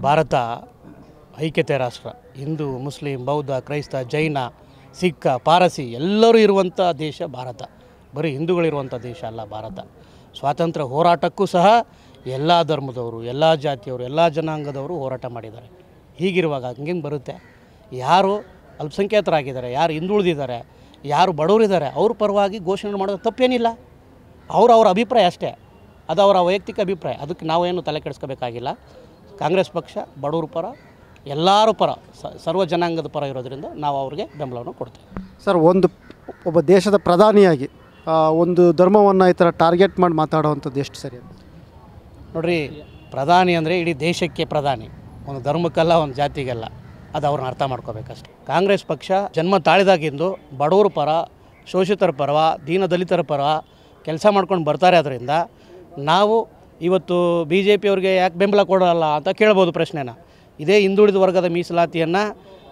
ಭಾರತ ಐಕ್ಯತೆ ರಾಷ್ಟ್ರ. ಹಿಂದೂ, ಮುಸ್ಲಿಂ, ಬೌದ್ಧ, ಕ್ರೈಸ್ತ, ಜೈನ, ಸಿಖ್, ಪಾರಸಿ ಎಲ್ಲರೂ ಇರುವಂಥ ದೇಶ ಭಾರತ. ಬರೀ ಹಿಂದೂಗಳಿರುವಂಥ ದೇಶ ಅಲ್ಲ ಭಾರತ. ಸ್ವಾತಂತ್ರ್ಯ ಹೋರಾಟಕ್ಕೂ ಸಹ ಎಲ್ಲ ಧರ್ಮದವರು, ಎಲ್ಲ ಜಾತಿಯವರು, ಎಲ್ಲ ಜನಾಂಗದವರು ಹೋರಾಟ ಮಾಡಿದ್ದಾರೆ. ಹೀಗಿರುವಾಗ ಹಂಗೇನು ಬರುತ್ತೆ? ಯಾರು ಅಲ್ಪಸಂಖ್ಯಾತರಾಗಿದ್ದಾರೆ, ಯಾರು ಹಿಂದುಳಿದಿದ್ದಾರೆ, ಯಾರು ಬಡವರಿದ್ದಾರೆ, ಅವ್ರ ಪರವಾಗಿ ಘೋಷಣೆ ಮಾಡೋದು ತಪ್ಪೇನಿಲ್ಲ. ಅವ್ರ ಅಭಿಪ್ರಾಯ ಅಷ್ಟೇ, ಅದು ಅವರ ವೈಯಕ್ತಿಕ ಅಭಿಪ್ರಾಯ. ಅದಕ್ಕೆ ನಾವೇನು ತಲೆ ಕೆಡಿಸ್ಕೋಬೇಕಾಗಿಲ್ಲ. ಕಾಂಗ್ರೆಸ್ ಪಕ್ಷ ಬಡವರ ಪರ, ಎಲ್ಲರ ಪರ, ಸರ್ವ ಜನಾಂಗದ ಪರ ಇರೋದರಿಂದ ನಾವು ಅವ್ರಿಗೆ ಬೆಂಬಲವನ್ನು ಕೊಡ್ತೇವೆ. ಸರ್, ಒಬ್ಬ ದೇಶದ ಪ್ರಧಾನಿಯಾಗಿ ಒಂದು ಧರ್ಮವನ್ನು ಈ ಥರ ಟಾರ್ಗೆಟ್ ಮಾಡಿ ಮಾತಾಡೋವಂಥದ್ದು ಎಷ್ಟು ಸರಿ? ನೋಡಿರಿ, ಪ್ರಧಾನಿ ಅಂದರೆ ಇಡೀ ದೇಶಕ್ಕೆ ಪ್ರಧಾನಿ, ಒಂದು ಧರ್ಮಕ್ಕಲ್ಲ, ಒಂದು ಜಾತಿಗೆಲ್ಲ. ಅದು ಅವ್ರನ್ನ ಅರ್ಥ ಮಾಡ್ಕೋಬೇಕಷ್ಟೆ. ಕಾಂಗ್ರೆಸ್ ಪಕ್ಷ ಜನ್ಮ ತಾಳಿದಾಗಿಂದು ಬಡವರ ಪರ, ಶೋಷಿತರ ಪರ, ದೀನ ದಲಿತರ ಪರ ಕೆಲಸ ಮಾಡ್ಕೊಂಡು ಬರ್ತಾರೆ. ಅದರಿಂದ ನಾವು ಇವತ್ತು BJP ಅವ್ರಿಗೆ ಯಾಕೆ ಬೆಂಬಲ ಕೊಡೋಲ್ಲ ಅಂತ ಕೇಳ್ಬೋದು ಪ್ರಶ್ನೆನ. ಇದೇ ಹಿಂದುಳಿದ ವರ್ಗದ ಮೀಸಲಾತಿಯನ್ನು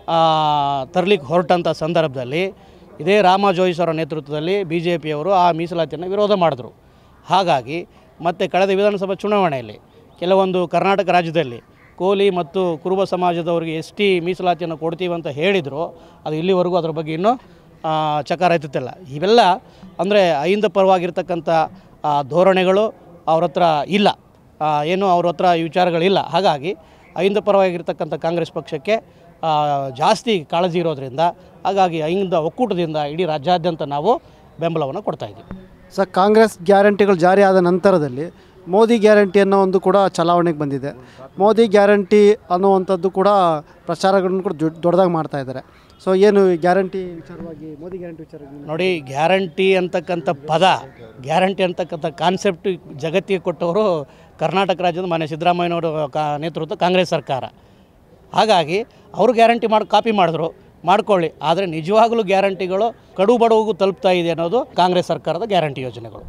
ತರಲಿಕ್ಕೆ ಹೊರಟಂಥ ಸಂದರ್ಭದಲ್ಲಿ ಇದೇ ರಾಮ ಜೋಯಿಸ್ ಅವರ ನೇತೃತ್ವದಲ್ಲಿ BJPಯವರು ಆ ಮೀಸಲಾತಿಯನ್ನು ವಿರೋಧ ಮಾಡಿದ್ರು. ಹಾಗಾಗಿ ಮತ್ತು ಕಳೆದ ವಿಧಾನಸಭಾ ಚುನಾವಣೆಯಲ್ಲಿ ಕೆಲವೊಂದು ಕರ್ನಾಟಕ ರಾಜ್ಯದಲ್ಲಿ ಕೋಲಿ ಮತ್ತು ಕುರುಬ ಸಮಾಜದವರಿಗೆ ST ಮೀಸಲಾತಿಯನ್ನು ಕೊಡ್ತೀವಿ ಅಂತ ಹೇಳಿದರು. ಅದು ಇಲ್ಲಿವರೆಗೂ ಅದ್ರ ಬಗ್ಗೆ ಇನ್ನೂ ಚಕಾರ ಎತ್ತುತ್ತಿಲ್ಲ. ಇವೆಲ್ಲ ಅಂದರೆ ಅಹಿಂದ ಪರವಾಗಿರ್ತಕ್ಕಂಥ ಧೋರಣೆಗಳು ಅವ್ರ ಹತ್ರ ಇಲ್ಲ, ಏನು ಅವ್ರ ಹತ್ರ ಈ ವಿಚಾರಗಳಿಲ್ಲ. ಹಾಗಾಗಿ ಅಹಿಂದ ಪರವಾಗಿರ್ತಕ್ಕಂಥ ಕಾಂಗ್ರೆಸ್ ಪಕ್ಷಕ್ಕೆ ಜಾಸ್ತಿ ಕಾಳಜಿ ಇರೋದರಿಂದ, ಹಾಗಾಗಿ ಅಹಿಂದ ಒಕ್ಕೂಟದಿಂದ ಇಡೀ ರಾಜ್ಯಾದ್ಯಂತ ನಾವು ಬೆಂಬಲವನ್ನು ಕೊಡ್ತಾಯಿದ್ದೀವಿ. ಸರ್, ಕಾಂಗ್ರೆಸ್ ಗ್ಯಾರಂಟಿಗಳು ಜಾರಿ ಆದ ನಂತರದಲ್ಲಿ ಮೋದಿ ಗ್ಯಾರಂಟಿ ಅನ್ನೋ ಒಂದು ಕೂಡ ಚಲಾವಣೆಗೆ ಬಂದಿದೆ. ಮೋದಿ ಗ್ಯಾರಂಟಿ ಅನ್ನುವಂಥದ್ದು ಕೂಡ ಪ್ರಚಾರಗಳನ್ನು ಕೂಡ ದೊಡ್ಡದಾಗಿ ಮಾಡ್ತಾಯಿದ್ದಾರೆ. ಸೊ ಏನು ಗ್ಯಾರಂಟಿ ವಿಚಾರವಾಗಿ, ಮೋದಿ ಗ್ಯಾರಂಟಿ ವಿಚಾರವಾಗಿ ನೋಡಿ, ಗ್ಯಾರಂಟಿ ಅಂತಕ್ಕಂಥ ಪದ, ಗ್ಯಾರಂಟಿ ಅಂತಕ್ಕಂಥ ಕಾನ್ಸೆಪ್ಟ್ ಜಗತ್ತಿಗೆ ಕೊಟ್ಟವರು ಕರ್ನಾಟಕ ರಾಜ್ಯದ ಮಾನ್ಯ ಸಿದ್ದರಾಮಯ್ಯನವರು ನೇತೃತ್ವ ಕಾಂಗ್ರೆಸ್ ಸರ್ಕಾರ. ಹಾಗಾಗಿ ಅವರು ಗ್ಯಾರಂಟಿ ಕಾಪಿ ಮಾಡಿದ್ರು, ಮಾಡ್ಕೊಳ್ಳಿ. ಆದರೆ ನಿಜವಾಗಲೂ ಗ್ಯಾರಂಟಿಗಳು ಕಡು ಬಡವಗೂ ತಲುಪ್ತಾ ಇದೆ ಅನ್ನೋದು ಕಾಂಗ್ರೆಸ್ ಸರ್ಕಾರದ ಗ್ಯಾರಂಟಿ ಯೋಜನೆಗಳು.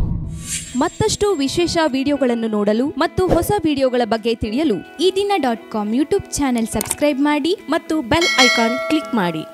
ಮತ್ತಷ್ಟು ವಿಶೇಷ ವಿಡಿಯೋಗಳನ್ನು ನೋಡಲು ಮತ್ತು ಹೊಸ ವಿಡಿಯೋಗಳ ಬಗ್ಗೆ ತಿಳಿಯಲು EDina.com ಯೂಟ್ಯೂಬ್ ಚಾನೆಲ್ ಸಬ್ಸ್ಕ್ರೈಬ್ ಮಾಡಿ ಮತ್ತು ಬೆಲ್ ಐಕಾನ್ ಕ್ಲಿಕ್ ಮಾಡಿ.